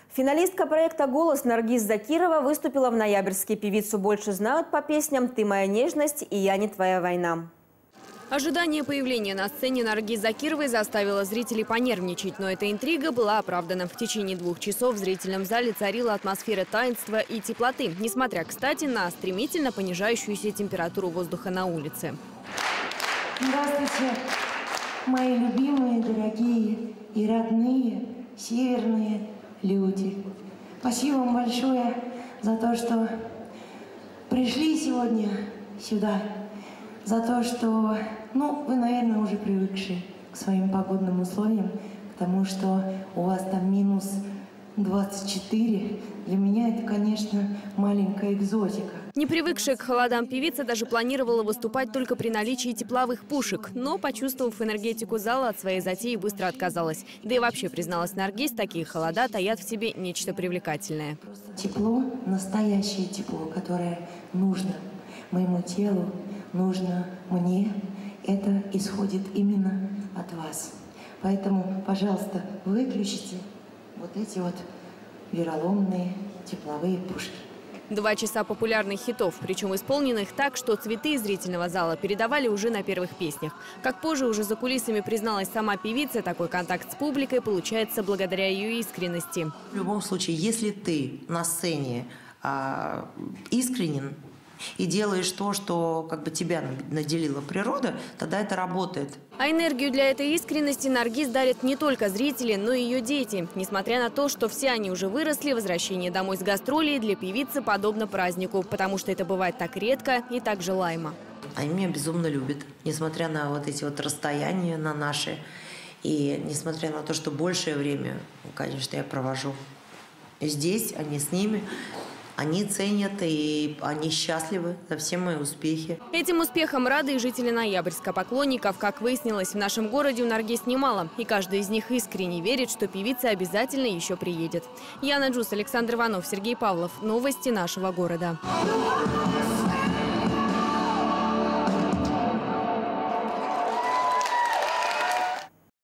Финалистка проекта «Голос» Наргиз Закирова выступила в ноябрьске. Певицу больше знают по песням «Ты моя нежность» и «Я не твоя война». Ожидание появления на сцене Наргиз Закировой заставило зрителей понервничать, но эта интрига была оправдана. В течение 2 часов в зрительном зале царила атмосфера таинства и теплоты, несмотря, кстати, на стремительно понижающуюся температуру воздуха на улице. Здравствуйте, мои любимые, дорогие и родные северные люди. Спасибо вам большое за то, что пришли сегодня сюда. За то, что, вы, наверное, уже привыкшие к своим погодным условиям, к тому, что у вас там минус 24. Для меня это, конечно, маленькая экзотика. Не привыкшая к холодам певица даже планировала выступать только при наличии тепловых пушек. Но, почувствовав энергетику зала, от своей затеи быстро отказалась. Да и вообще, призналась Наргиз, такие холода таят в себе нечто привлекательное. Тепло, настоящее тепло, которое нужно моему телу, нужно мне, это исходит именно от вас. Поэтому, пожалуйста, выключите вот эти вот вероломные тепловые пушки. 2 часа популярных хитов, причем исполненных так, что цветы из зрительного зала передавали уже на первых песнях. Как позже уже за кулисами призналась сама певица, такой контакт с публикой получается благодаря ее искренности. В любом случае, если ты на сцене искренен и делаешь то, что тебя наделила природа, тогда это работает. А энергию для этой искренности Наргиз дарит не только зрители, но и ее дети. Несмотря на то, что все они уже выросли, возвращение домой с гастролей для певицы подобно празднику, потому что это бывает так редко и так желаемо. Они меня безумно любят, несмотря на вот эти вот расстояния на наши. И несмотря на то, что большее время, конечно, я провожу здесь, а не с ними. Они ценят и они счастливы за все мои успехи. Этим успехом рады и жители Ноябрьска. Поклонников, как выяснилось, в нашем городе у Наргиз немало. И каждый из них искренне верит, что певица обязательно еще приедет. Яна Джус, Александр Иванов, Сергей Павлов. Новости нашего города.